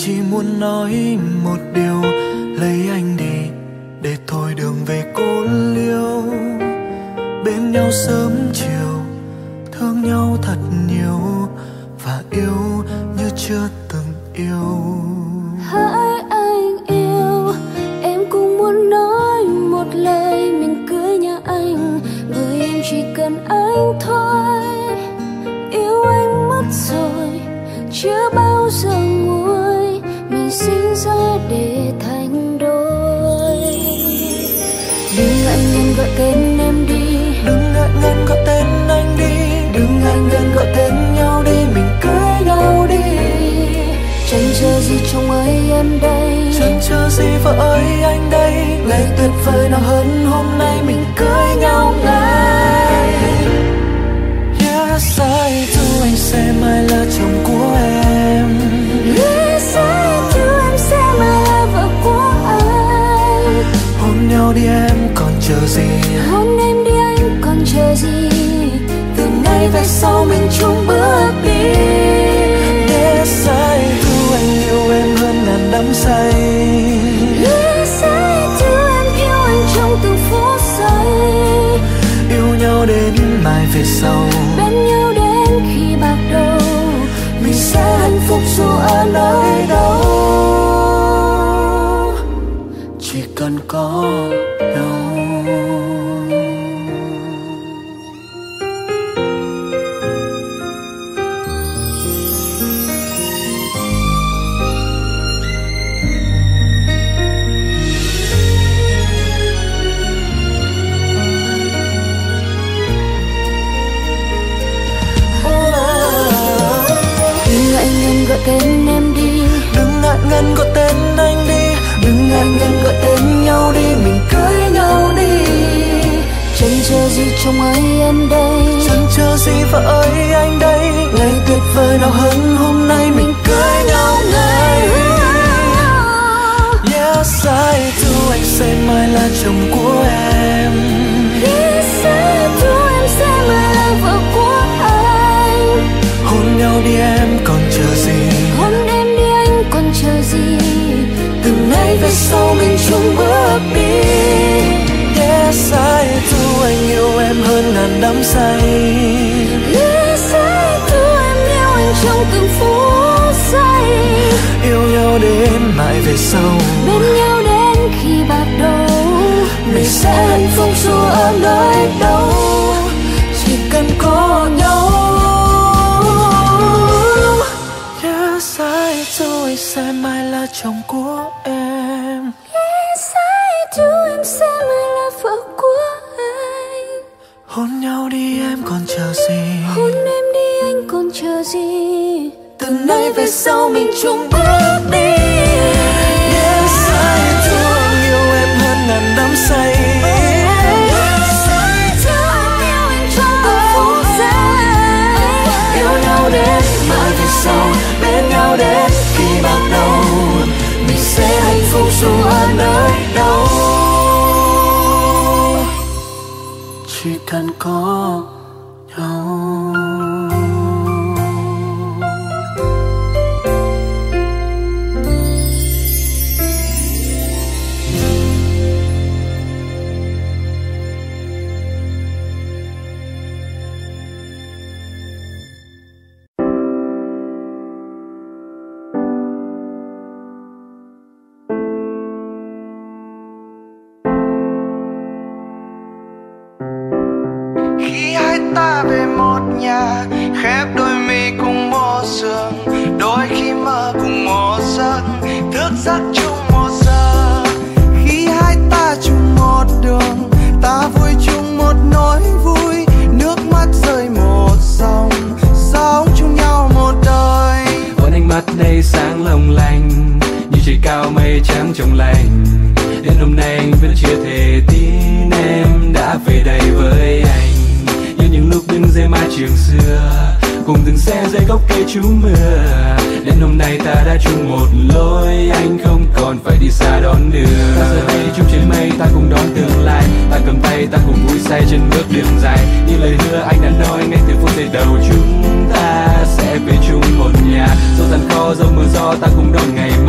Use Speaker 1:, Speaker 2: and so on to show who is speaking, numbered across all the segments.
Speaker 1: chỉ muốn nói một điều, lấy anh đi để thôi đường về cô liêu. Bên nhau sớm chiều, thương nhau thật nhiều và yêu như chưa từng yêu.
Speaker 2: Hỡi anh yêu, em cũng muốn nói một lời mình cưới nhà anh, bởi em chỉ cần anh thôi. Yêu anh mất rồi, chưa bao giờ nguôi, mình sinh ra để thành đôi. Đừng ngại ngần gọi tên em đi,
Speaker 1: đừng ngại ngần gọi tên anh đi, đừng ngại ngần gọi tên nhau đi, mình cưới nhau đi.
Speaker 2: Chẳng chờ gì chồng ơi em đây,
Speaker 1: chẳng chờ gì vợ ơi anh đây, ngày tuyệt vời nào hơn hôm nay mình cưới nhau ngay. Yes, I do, anh sẽ mãi là chồng của em.
Speaker 2: Yes, I do, em sẽ mãi là vợ của anh.
Speaker 1: Hôn nhau đi em còn chờ gì,
Speaker 2: hôn em đi anh còn chờ gì,
Speaker 1: từ nay về sau mình chung bước đi. Yes, I do, anh yêu em hơn ngàn đắm say.
Speaker 2: Yes, I do, em yêu anh trong từng phút giây.
Speaker 1: Yêu nhau đến mai về sau,
Speaker 2: bên nhau đến khi bạc đầu,
Speaker 1: mình sẽ hạnh phúc dù ở nơi đâu, chỉ cần có nhau.
Speaker 2: Gọi tên em đi,
Speaker 1: đừng ngại ngần gọi tên anh đi, đừng ngại ngần gọi tên nhau đi, mình cưới nhau đi.
Speaker 2: Chẳng chờ gì chồng ơi em đây,
Speaker 1: chẳng chờ gì vợ ơi anh đây, ngày tuyệt vời nào hơn hôm nay mình cưới nhau ngay. Yes, I do, anh sẽ mãi là chồng của em.
Speaker 2: Yes, I do, em sẽ mãi là vợ của anh.
Speaker 1: Hôn nhau đi em còn chờ gì,
Speaker 2: hôn em đi anh còn chờ gì,
Speaker 1: từ nay về sau mình chung bước đi. Yes, I do, anh yêu em hơn ngàn đắm say.
Speaker 2: Yes, I do, em yêu anh trong từng phút giây.
Speaker 1: Yêu nhau đến mãi về sau,
Speaker 2: bên nhau đến khi bạc đầu,
Speaker 1: mình sẽ hạnh phúc dù ở nơi đâu, chỉ cần có nhau. Yes, I do, anh sẽ mãi là chồng của em.
Speaker 2: Yes, I do, em sẽ mãi là vợ của anh.
Speaker 1: Hôn nhau đi em còn chờ gì,
Speaker 2: hôn em đi anh còn chờ gì,
Speaker 1: từ nay về sau mình chung bước đi. Yes, I do, anh yêu em hơn ngàn đắm say.
Speaker 2: Yes, I do, em yêu anh trong từng phút giây.
Speaker 1: Yêu nhau đến mãi về sau, bên nhau đến khi bạc đầu, mình sẽ hạnh phúc dù ở nơi đâu, chỉ cần có nhau.
Speaker 3: Ta về một nhà khép đôi mi cùng một giường, đôi khi mơ cùng một giấc, thức giấc chung một giờ. Khi hai ta chung một đường, ta vui chung một nỗi vui, nước mắt rơi một dòng, sống chung nhau một đời.
Speaker 4: Ôn ánh mắt đây sáng long lanh, như trời cao mây trắng trong lành. Đến hôm nay anh vẫn chưa thể tin em đã về đây với anh. Những lúc đứng dưới mái trường xưa, cùng từng xe dưới gốc cây trú mưa. Đến hôm nay ta đã chung một lối, anh không còn phải đi xa đón đưa. Ta giờ đây chung trên mây, ta cùng đón tương lai. Ta cầm tay, ta cùng vui say trên bước đường dài. Như lời hứa anh đã nói ngay từ phút giây đầu, chúng ta sẽ về chung một nhà. Dẫu gian khó, dẫu mưa gió, ta cùng đón ngày mai.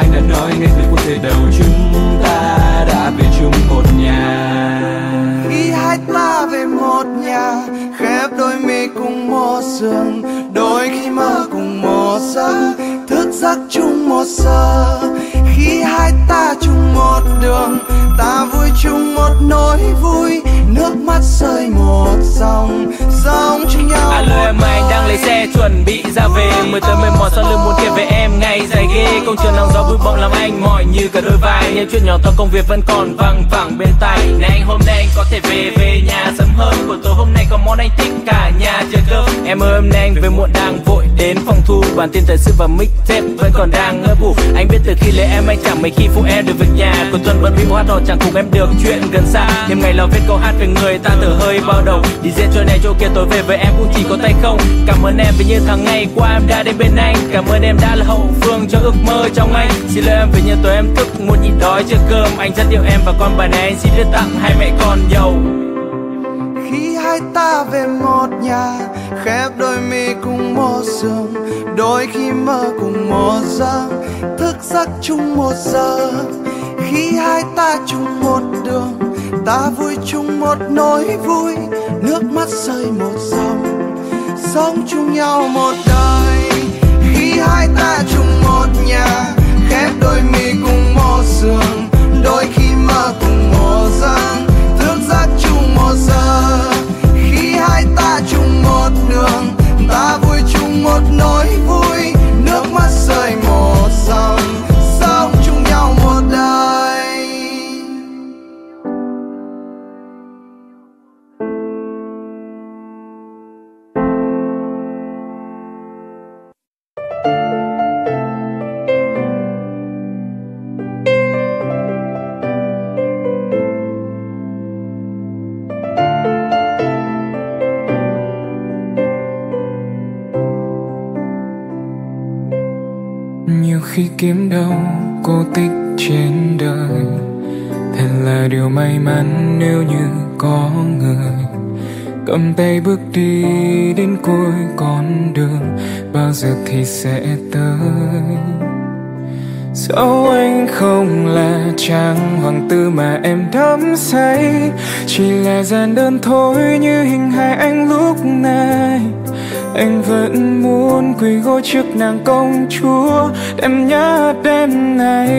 Speaker 4: anh đã nói ngay từ phút thời đầu chúng ta đã về chung một nhà.
Speaker 3: Khi hai ta về một nhà, khép đôi mi cùng một giường, đôi khi mơ cùng một giấc, thức giấc chung một giờ. Khi hai ta chung một đường, ta vui chung một nỗi vui, nước mắt rơi một dòng, sống chung nhau.
Speaker 5: Alo em, anh đang lấy xe chuẩn bị ra về, mới tới 11 sau lưng muốn kể về em ngày dài ghê. Công trường nắng gió bụi bặm làm anh mỏi như cả đôi vai, những chuyện nhỏ to công việc vẫn còn văng vẳng bên tai. Này anh hôm nay anh có thể về nhà sớm hơn, buổi tối hôm nay có món anh thích cả nhà chờ cơm. Em ơi hôm nay anh về muộn đang vội đến phòng thu, bản tin thời sự và mixtape vẫn còn đang ngỡ ngủ. Anh biết từ khi lấy em anh chẳng mấy khi phụ em được việc nhà, cuối tuần vẫn bị hát đỏ chẳng cùng em được chuyện gần xa. Đêm ngày lo viết câu hát về người ta thở hơi bao đầu, đi dễ chỗ này chỗ kia tối về với em cũng chỉ có tay không. Cảm ơn em vì như tháng ngày qua em đã đến bên anh, cảm ơn em đã là hậu phương cho ước mơ trong anh. Xin lỗi em vì như tối em thức muốn nhịn đói chưa cơm, anh rất yêu em và con bài này anh xin đưa tặng hai mẹ con giàu.
Speaker 3: Khi hai ta về một nhà, khép đôi mi cùng một giường, đôi khi mơ cùng một giấc, thức giấc chung một giờ. Khi hai ta chung một đường, ta vui chung một nỗi vui, nước mắt rơi một dòng, sống chung nhau một đời. Khi hai ta chung một nhà, khép đôi mi cùng một giường, đôi khi mơ cùng một giấc, thức giấc chung một giờ. Khi hai ta chung một đường, ta vui chung một nỗi vui, nước mắt rơi một dòng, sống chung nhau một đời.
Speaker 6: Nhiều khi kiếm đâu cô tích trên đời, thật là điều may mắn nếu như có người cầm tay bước đi đến cuối con đường, bao giờ thì sẽ tới. Dẫu anh không là chàng hoàng tử mà em đắm say, chỉ là gian đơn thôi như hình hài anh lúc này. Anh vẫn muốn quỳ gối trước nàng công chúa, đêm nhớ đêm này.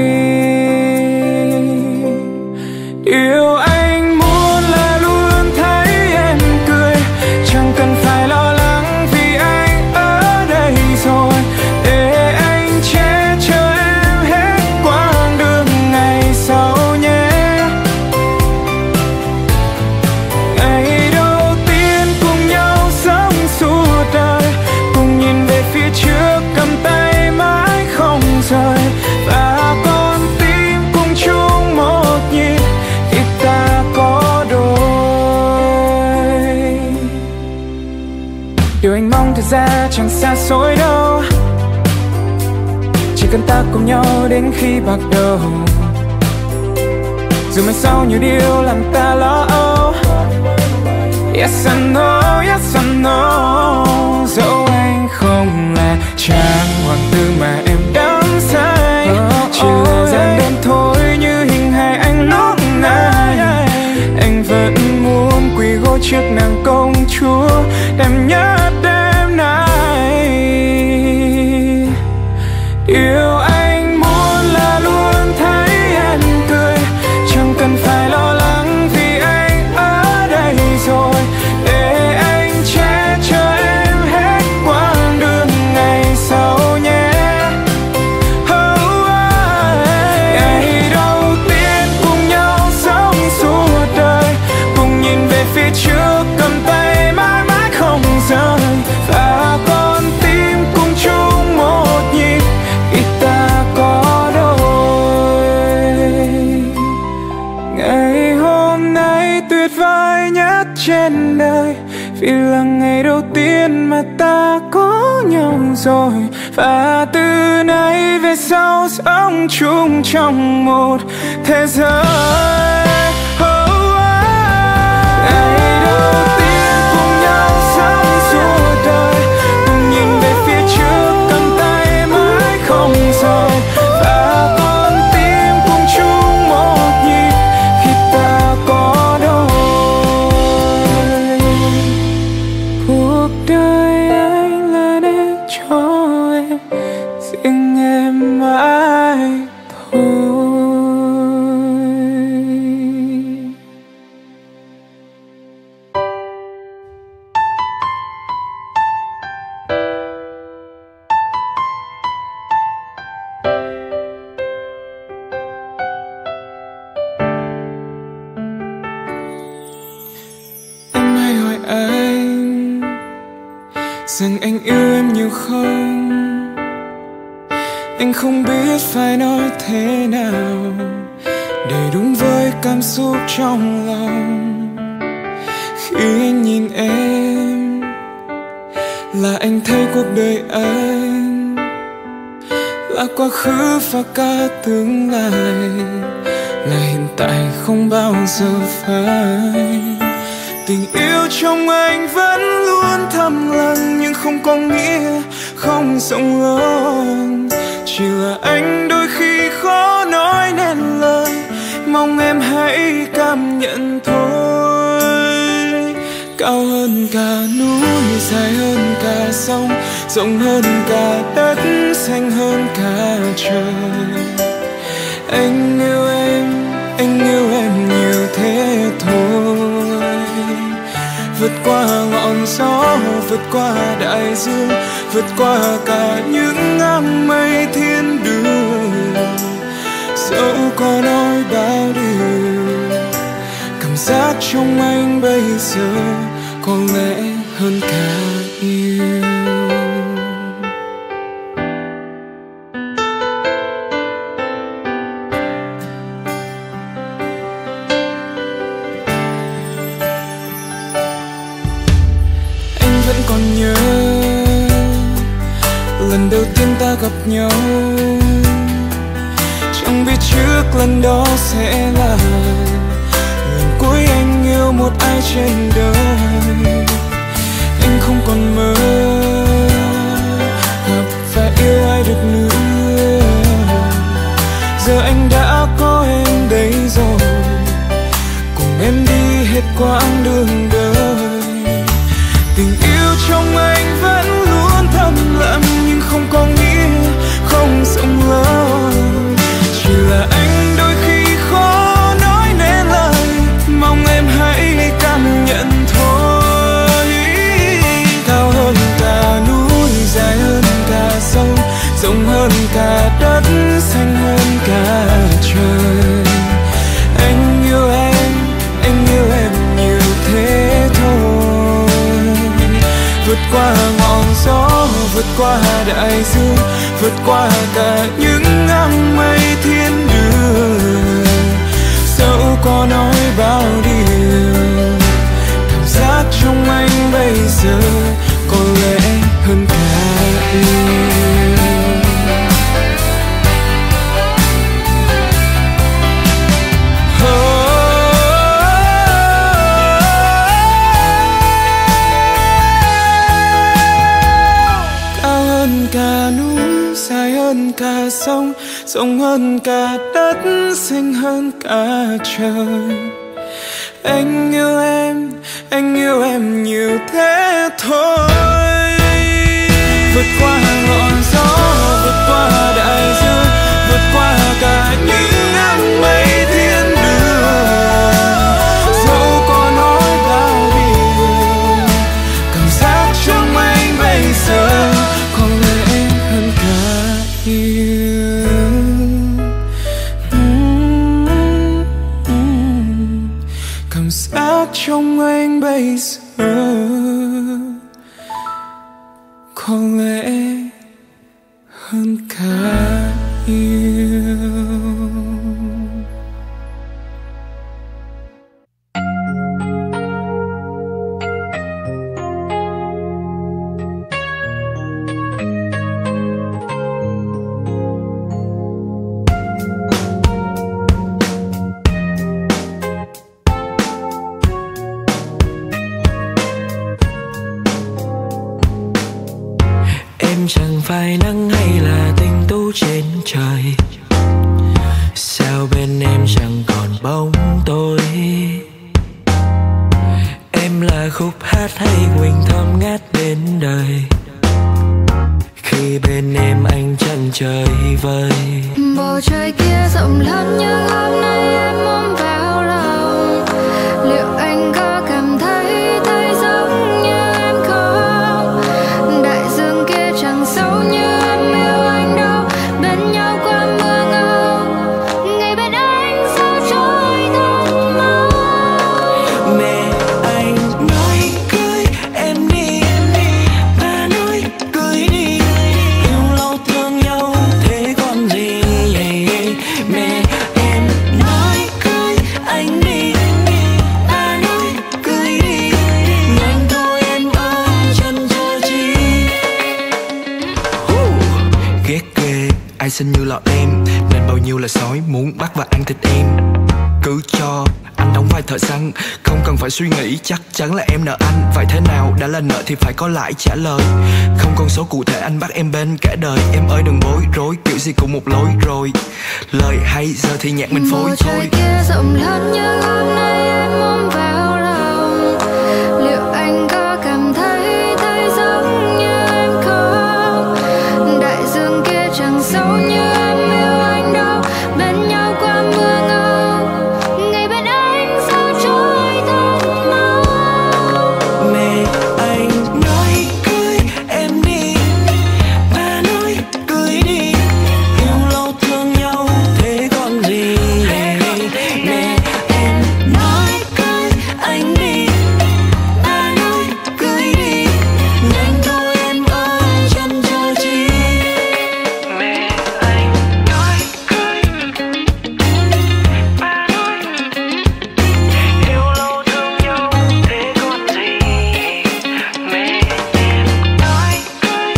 Speaker 6: Điều anh muốn là luôn thấy em cười, chẳng cần phải lo lắng vì anh ở đây rồi, để anh che chở em hết quãng đường ngày sau nhé. Ngày đầu tiên cùng nhau sống suốt đời, cùng nhìn về phía trước cầm tay mãi không rời, và con tim cùng chung một nhịp khi ta có đôi. Điều anh mong thật ra chẳng xa xôi đâu, chỉ cần ta cùng nhau đến khi bạc đầu. Dù mai sau nhiều điều làm ta lo âu, yes I know, yes I know. Dẫu anh không là chàng hoàng tử mà em đắm say, chỉ là gian đơn thôi như hình hài anh lúc này. Anh vẫn muốn quỳ gối trước nàng công chúa, đêm nhớ đêm nay. Điều anh muốn là luôn thấy em cười, chẳng cần phải lo lắng vì anh ở đây rồi, để anh che chở em hết quãng đường ngày sau nhé. Ngày đầu tiên cùng nhau sống suốt đời, cùng nhìn về phía trước cầm tay mãi mãi không rời, và con tim cùng chung một nhịp khi ta có đôi. Ngày hôm nay tuyệt vời nhất trên đời, vì là ngày đầu tiên mà ta có nhau rồi, và từ nay về sau sống chung trong một thế giới. Ngày đầu tiên cùng nhau sống suốt đời, cùng nhìn về phía trước cầm tay mãi không rời, và rằng anh yêu em nhiều không. Anh không biết phải nói thế nào để đúng với cảm xúc trong lòng. Khi anh nhìn em là anh thấy cuộc đời anh là quá khứ và cả tương lai, là hiện tại không bao giờ phai. Tình yêu trong anh vẫn luôn thầm lặng, nhưng không có nghĩa không rộng lớn. Chỉ là anh đôi khi khó nói nên lời, mong em hãy cảm nhận thôi. Cao hơn cả núi, dài hơn cả sông, rộng hơn cả đất, xanh hơn cả trời. Anh yêu em nhiều thế thôi. Vượt qua ngọn gió, vượt qua đại dương, vượt qua cả những áng mây thiên đường. Dẫu có nói bao điều, cảm giác trong anh bây giờ có lẽ hơn cả yêu. Còn nhớ lần đầu tiên ta gặp nhau, chẳng biết trước lần đó sẽ là lần cuối anh yêu một ai trên đời. Anh không còn mơ gặp và yêu ai được nữa. Giờ anh đã có em đây rồi, cùng em đi hết quãng đường đời. Tình yêu trong anh vẫn luôn thầm lặng, nhưng không có nghĩa không rộng lớn. Chỉ là anh đôi khi khó nói nên lời, mong em hãy cảm nhận thôi. Cao hơn cả núi, dài hơn cả sông, rộng hơn cả đất, xanh hơn cả trời. Anh yêu em nhiều thế thôi. Vượt qua ngọn gió, vượt qua đại dương, vượt qua cả những áng mây thiên đường. Dẫu có nói bao điều, cảm giác trong anh bây giờ có lẽ hơn cả yêu. Cả núi, dài hơn cả sông, rộng hơn cả đất, xanh hơn cả trời. Anh yêu em nhiều thế thôi. Vượt qua ngọn gió, vượt qua đại dương, vượt qua cả những áng mây thiên đường. Dẫu có nói bao điều, cảm giác trong anh bây giờ có lẽ hơn cả yêu. Cảm giác trong anh bây giờ có lẽ hơn cả yêu.
Speaker 7: Chẳng phải nắng hay là tinh tú trên trời, sao bên em chẳng còn bóng tối. Em là khúc hát hay quỳnh thơm ngát bên đời, khi bên em anh chân trời vơi.
Speaker 2: Bầu trời kia rộng lớn nhưng hôm nay em ôm vào lòng. Liệu anh có cảm thấy giống như em không? Đại dương kia chẳng sâu như em yêu anh đâu. Bên nhau qua mưa ngâu, ngày bên anh sao trôi thật mau.
Speaker 7: Mẹ anh nói cưới em đi, ban
Speaker 8: sói muốn bắt và ăn thịt em. Cứ cho anh đóng vai thợ săn, không cần phải suy nghĩ, chắc chắn là em nợ anh. Phải thế nào đã là nợ thì phải có lãi trả lời. Không con số cụ thể anh bắt em bên cả đời. Em ơi đừng bối rối, kiểu gì cũng một lối rồi. Lời hay giờ thì nhạc mình phối thôi.
Speaker 2: Trời kia rộng lớn nhưng hôm nay em ôm vào lòng. Liệu anh có cảm thấy giống như em không? Đại dương kia chẳng sâu như em yêu anh đâu. Bên nhau qua mưa ngâu, ngày bên anh sao trôi thật mau.
Speaker 7: Mẹ anh nói cưới em đi, ba nói cưới đi. Yêu lâu thương nhau thế còn gì. Mẹ em nói cưới anh đi, ba nói cưới đi. Nhanh thôi em ơi chân chờ chi. Mẹ anh nói cưới, ba nói yêu lâu thương nhau thế còn gì. Mẹ em nói cưới,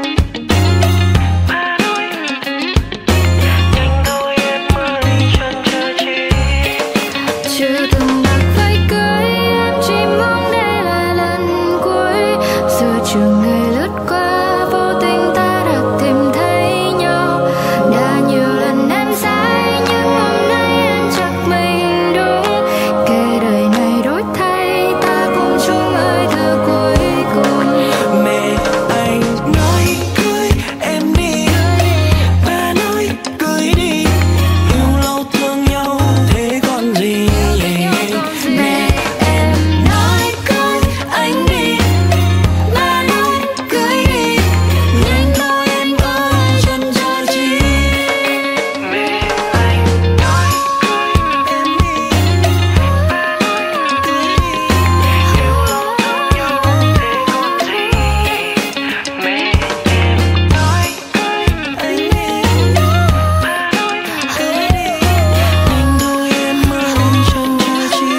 Speaker 7: ba nói nhanh thôi em ơi chân chờ chi.
Speaker 2: Chưa từng mặc váy cưới, em chỉ mong đây là lần cuối. Giờ trường ngày lướt qua, vô tình ta đã tìm thấy nhau. Đã nhiều lần em sai, nhưng hôm nay em chắc mình đúng. Kể đời này đổi thay, ta cùng chung hơi thở cuối cùng.
Speaker 7: Mẹ anh nói cưới em đi, ba nói cưới đi. Yêu lâu thương nhau thế còn gì. Mẹ em nói cưới anh đi, ba nói cưới đi. Nhanh thôi em ơi chân chờ chi. Mẹ anh nói cưới em đi, ba nói cưới đi. Yêu lâu thương nhau thế còn gì. Mẹ em nói cưới anh đi, ba nói cưới đi. Nhanh thôi em ơi chân chờ chi.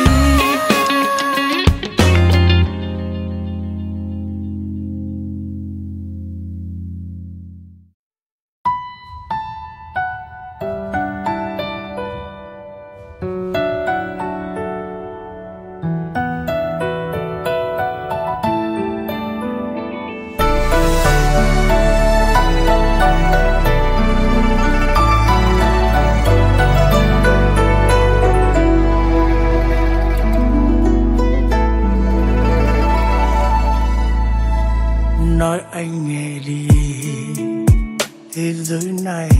Speaker 3: Nói anh nghe đi, thế giới này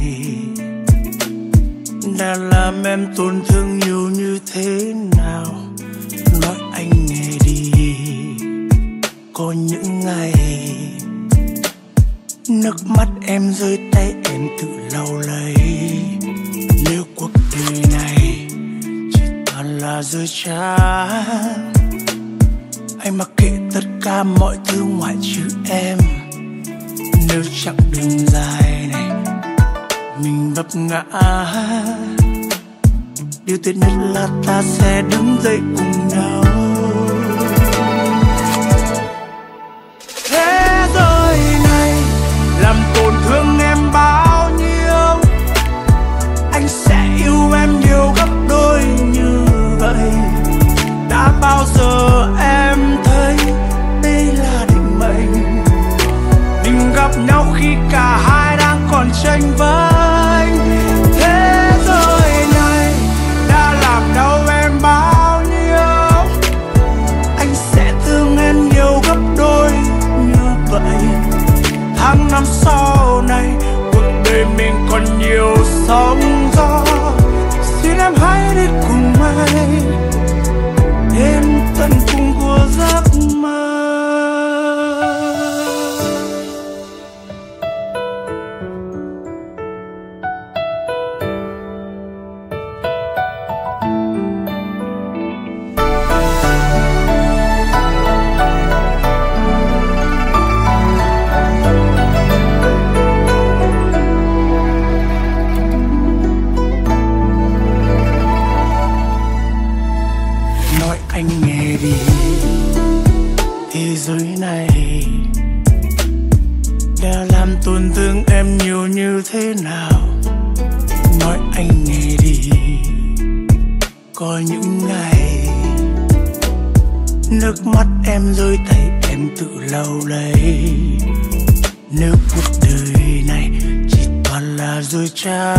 Speaker 3: đã làm em tổn thương nhiều như thế nào. Nói anh nghe đi, có những ngày nước mắt em rơi tay em tự lau lấy. Nếu cuộc đời này chỉ toàn là dối trá, anh mặc kệ tất cả mọi thứ ngoại trừ em. Nếu chặng đường dài này mình vấp ngã, điều tuyệt nhất là ta sẽ đứng dậy cùng nhau. Thế giới này làm tổn thương em bao nhiêu, anh sẽ yêu em nhiều gấp đôi như vậy. Đã bao giờ em thấy đây là định mệnh, mình gặp nhau khi cả hai đang còn chênh vênh. Thế giới này đã làm đau em bao nhiêu,
Speaker 1: có những ngày nước mắt em rơi tay em tự lau lấy. Nếu cuộc đời này chỉ toàn là dối trá,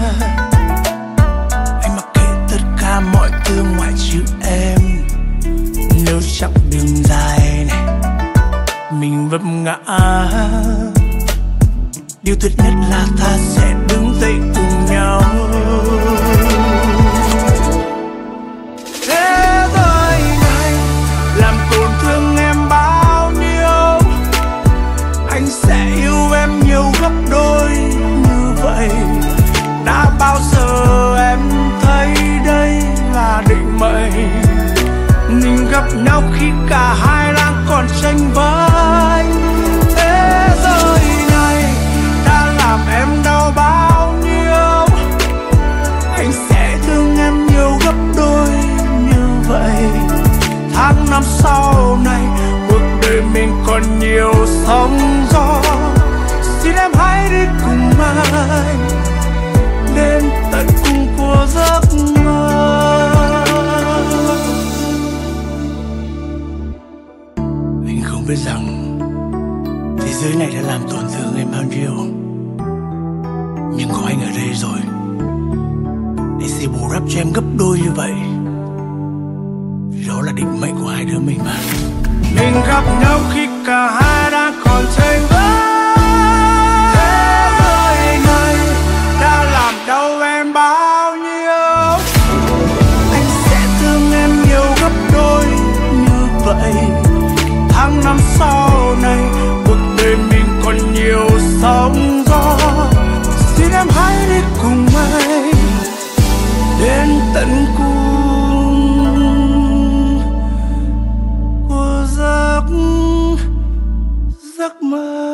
Speaker 1: anh mặc kệ tất cả mọi thứ ngoại trừ em. Nếu chặng đường dài này mình vấp ngã, điều tuyệt nhất là ta sẽ đứng dậy cùng nhau. Thế giới này làm tổn thương em bao nhiêu, anh sẽ yêu em nhiều gấp đôi như vậy. Đã bao giờ em thấy đây là định mệnh, mình gặp nhau khi cả hai đang còn tranh vơi. Thế giới này đã làm em đau bao nhiêu, anh sẽ thương em nhiều gấp đôi như vậy. Tháng năm sau này cuộc đời mình còn nhiều sóng gió, xin em hãy đi cùng anh đến tận cùng của giấc mơ. Anh không biết rằng thế giới này đã làm tổn thương em bao nhiêu, nhưng có anh ở đây rồi để sẽ bù đắp cho em gấp đôi như vậy. Đó là định mệnh của hai đứa mình mà. Mình gặp nhau khi cả hai đang còn tranh vơi. Thế giới này đã làm đau em bao nhiêu, anh sẽ thương em nhiều gấp đôi như vậy. Tháng năm sau này cuộc đời mình còn nhiều sóng gió, xin em hãy đi cùng anh đến tận cùng của giấc mơ.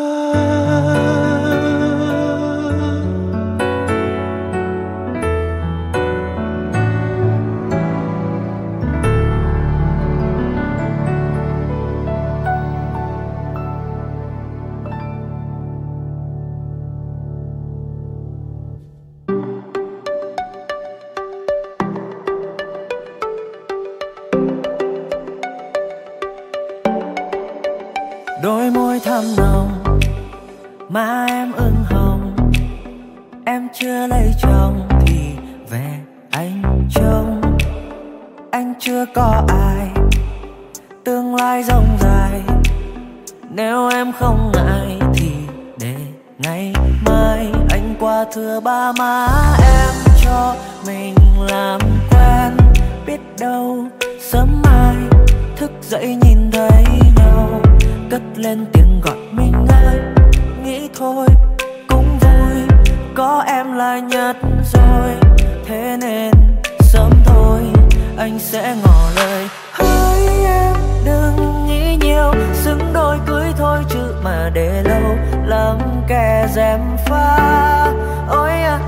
Speaker 7: Đôi môi thắm nồng, má em ửng hồng. Em chưa lấy chồng thì về anh trông. Anh chưa có ai, tương lai rộng dài. Nếu em không ngại thì để ngày mai anh qua thưa ba má em cho mình làm quen. Biết đâu sớm mai thức dậy nhìn thấy nhau, cất lên tiếng gọi mình ơi. Nghĩ thôi cũng vui, có em là nhất rồi. Thế nên sớm thôi anh sẽ ngỏ lời. Hỡi em đừng nghĩ nhiều, xứng đôi cưới thôi chứ mà để lâu lắm kẻ gièm pha. Ôi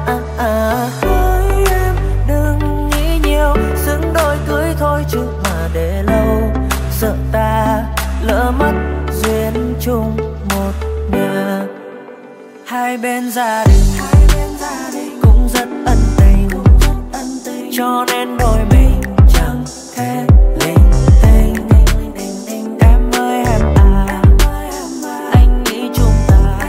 Speaker 7: hỡi em đừng nghĩ nhiều, xứng đôi cưới thôi chứ mà để lâu sợ ta lỡ mất duyên chung một nhà. Hai bên gia đình cũng rất ân tình, cho nên đôi mình chẳng thể linh tinh. Em ơi em à, anh nghĩ chúng ta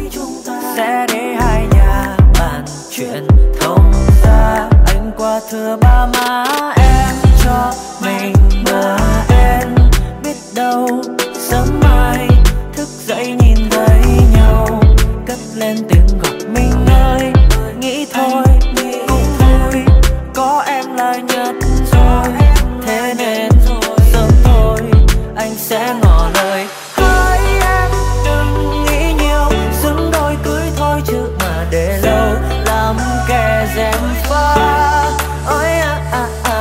Speaker 7: sẽ để hai nhà bàn chuyện thông ra. Anh qua thưa ba má em cho mình bờ bên. Biết đâu sớm mai thức dậy nhìn thấy nhau, cất lên tiếng gọi mình ơi. Nghĩ thôi cũng vui, có em là nhất rồi. Thế nên sớm thôi anh sẽ ngỏ lời. Hỡi em đừng nghĩ nhiều, xứng đôi cưới thôi chứ mà để lâu làm kẻ gièm pha. Ôi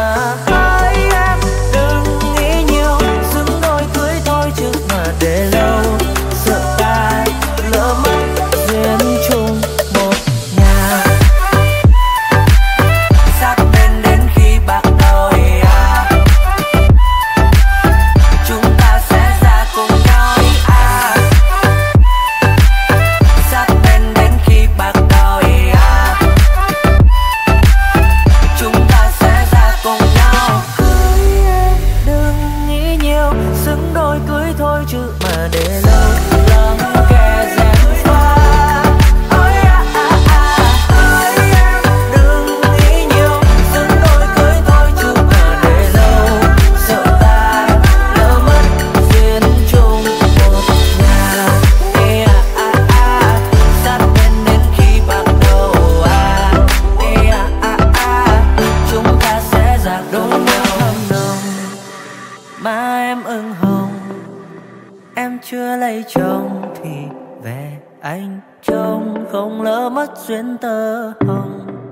Speaker 9: em ửng hồng. Em chưa lấy chồng thì về anh trông không lỡ mất duyên tơ hồng.